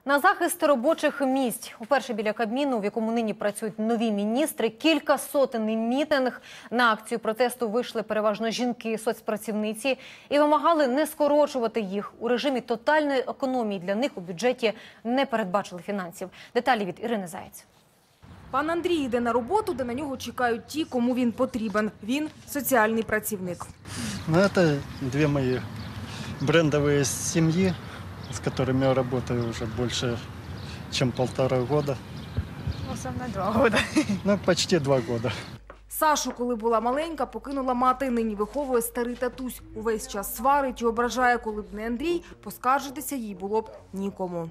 На захист робочих місць. Уперше біля Кабміну, в якому нині працюють нові міністри, кількасотенний мітинг. На акцію протесту вийшли переважно жінки, соцпрацівниці і вимагали не скорочувати їх. У режимі тотальної економії для них у бюджеті не передбачили фінансів. Деталі від Ірини Заєць. Пан Андрій йде на роботу, де на нього чекають ті, кому він потрібен. Він – соціальний працівник. Это две мои брендовые семьи, с которыми я работаю уже больше, чем 1,5 года. Ну, саме 2 года. Ну, почти 2 года. Сашу, коли була маленька, покинула мати. Нині виховує старий татусь. Увесь час сварить і ображає. Коли б не Андрій, поскаржитися їй було б нікому.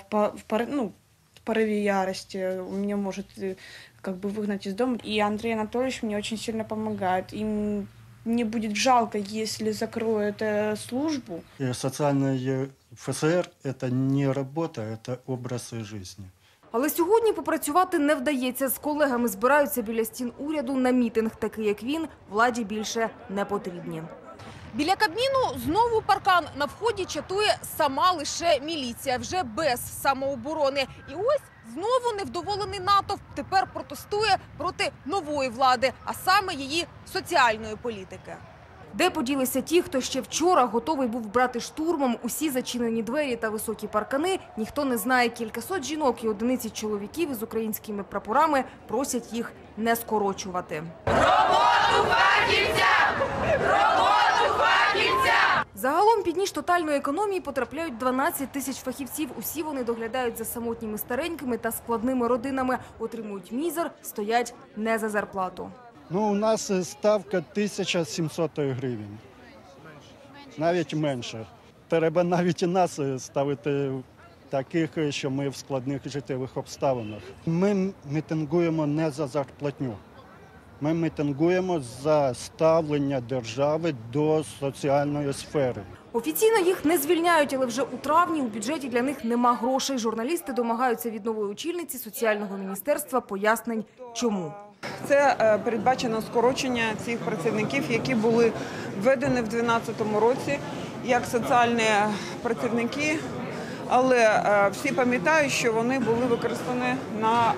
В порыве ярости меня может выгнать из дома. И Андрей Анатольевич мне очень сильно помогает. Им мне будет жалко, если закроют службу. И социальный ФСР – это не работа, это образ жизни. Але сьогодні попрацювати не вдається. З колегами збираються біля стін уряду на мітинг. Такий, як він, владі більше не потрібні. Біля Кабміну знову паркан. На вході чатує сама лише міліція, вже без самооборони. І ось знову невдоволений натовп тепер протестує проти нової влади, а саме її соціальної політики. Де поділися ті, хто ще вчора готовий був брати штурмом усі зачинені двері та високі паркани, ніхто не знає. Кількасот жінок і одиниці чоловіків із українськими прапорами просять їх не скорочувати. Роботу фахівцям! Роботу фахівцям! Загалом під ніж тотальної економії потрапляють 12 тисяч фахівців. Усі вони доглядають за самотніми старенькими та складними родинами. Отримують мізер, стоять не за зарплату. Ну, у нас ставка 1700 гривень. Навіть менше. Треба навіть і нас ставити таких, що ми в складних життєвих обставинах. Ми мітингуємо не за зарплатню. Ми мітингуємо за ставлення держави до соціальної сфери. Офіційно їх не звільняють, але вже у травні у бюджеті для них нема грошей. Журналісти домагаються від нової очільниці соціального міністерства пояснень, чому. Це передбачено скорочення цих працівників, які були введені в 2012 році як соціальні працівники, але всі пам'ятають, що вони були використані на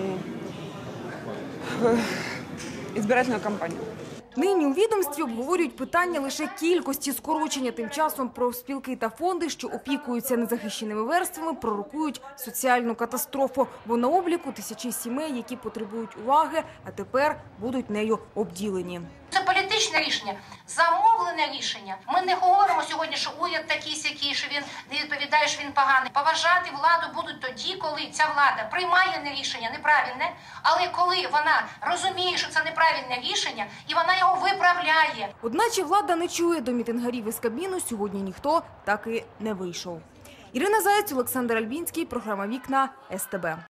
збирательну кампанію. Нині у відомстві обговорюють питання лише кількості скорочення. Тим часом профспілки та фонди, що опікуються незахищеними верствами, пророкують соціальну катастрофу. Бо на обліку тисячі сімей, які потребують уваги, а тепер будуть нею обділені. Це політичне рішення, замовлене рішення. Ми не говоримо сьогодні, що уряд такий-сякий, що він не відповідає, що він поганий. Поважати владу будуть тоді, коли ця влада приймає рішення неправильне, але коли вона розуміє, що це неправильне рішення, і вона його виправляє. Одначе влада не чує. До мітингарів із Кабміну сьогодні ніхто так і не вийшов. Ірина Заєць, Олександр Альбінський, програма «Вікна», СТБ.